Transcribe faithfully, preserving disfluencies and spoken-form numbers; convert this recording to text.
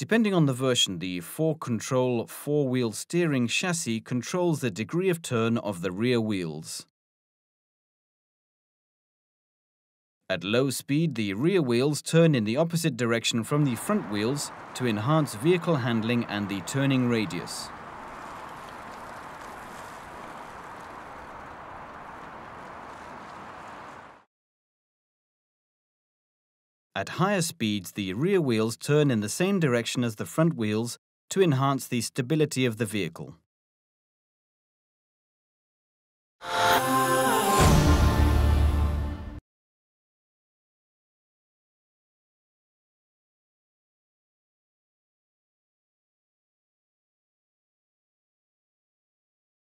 Depending on the version, the four control four-wheel steering chassis controls the degree of turn of the rear wheels. At low speed, the rear wheels turn in the opposite direction from the front wheels to enhance vehicle handling and the turning radius. At higher speeds, the rear wheels turn in the same direction as the front wheels to enhance the stability of the vehicle.